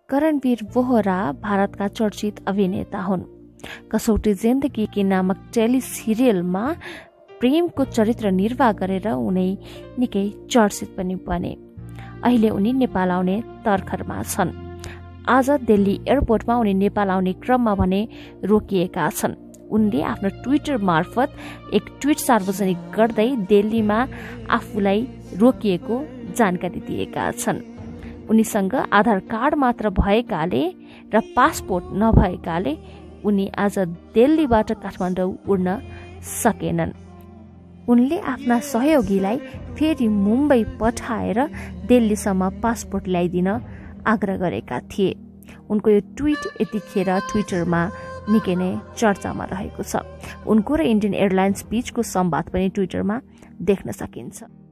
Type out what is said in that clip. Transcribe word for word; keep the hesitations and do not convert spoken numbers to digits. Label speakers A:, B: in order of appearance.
A: करणवीर बोहरा भारतका चर्चित अभिनेता हुन्। कसौटी जिन्दगी की नामक टेली सिरियलमा प्रेमको चरित्र निर्वाह गरेर उनी निकै चर्चित पनि बने। अहिले उनी नेपाल आउने तर्खरमा छन्। आज दिल्ली एयरपोर्टमा उनी नेपाल आउने क्रममा भने रोकिएका छन्। उनले आफ्नो ट्विटर मार्फत एक ट्विट सार्वजनिक गर्दै दिल्लीमा आफूलाई रोकिएको जानकारी दिएका छन्। उनीसँग आधार कार्ड मात्र भएकाले र पासपोर्ट नभएकाले उनी आज दिल्लीबाट काठमाडौँ उड्न सकेनन्। उनले आफ्ना सहयोगीलाई फेरि मुम्बई पठाएर दिल्लीसम्म पासपोर्ट ल्याइदिन आग्रह गरेका थिए। उनको यो ट्विट यतिखेर ट्विटरमा निकै नै चर्चामा रहेको छ। उनको र इन्डियन एयरलाइन्स बीचको संवाद पनि ट्विटरमा देख्न सकिन्छ।